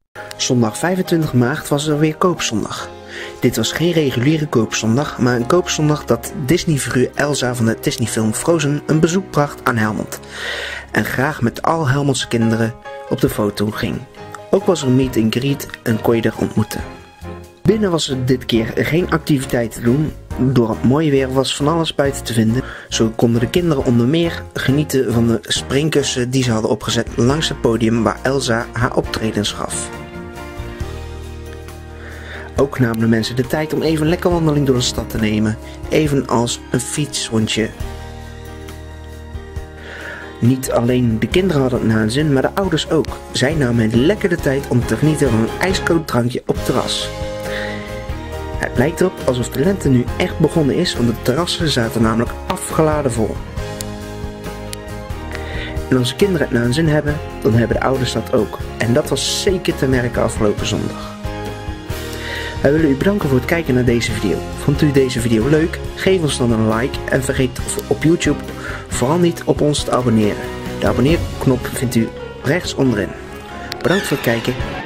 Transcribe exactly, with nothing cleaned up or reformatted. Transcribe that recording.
Zondag vijfentwintig maart was er weer koopzondag. Dit was geen reguliere koopzondag, maar een koopzondag dat Disney-figuur Elsa van de Disney-film Frozen een bezoek bracht aan Helmond. En graag met al Helmondse kinderen op de foto ging. Ook was er een meet and greet en kon je er ontmoeten. Binnen was er dit keer geen activiteit te doen. Door het mooie weer was van alles buiten te vinden. Zo konden de kinderen onder meer genieten van de springkussen die ze hadden opgezet langs het podium waar Elsa haar optredens gaf. Ook namen de mensen de tijd om even een lekker wandeling door de stad te nemen, evenals een fietsrondje. Niet alleen de kinderen hadden het naar hun zin, maar de ouders ook. Zij namen lekker de tijd om te genieten van een ijskoud drankje op het terras. Het lijkt erop alsof de lente nu echt begonnen is, want de terrassen zaten namelijk afgeladen vol. En als de kinderen het naar hun zin hebben, dan hebben de ouders dat ook. En dat was zeker te merken afgelopen zondag. Wij willen u bedanken voor het kijken naar deze video. Vond u deze video leuk? Geef ons dan een like en vergeet op YouTube vooral niet op ons te abonneren. De abonneerknop vindt u rechts onderin. Bedankt voor het kijken.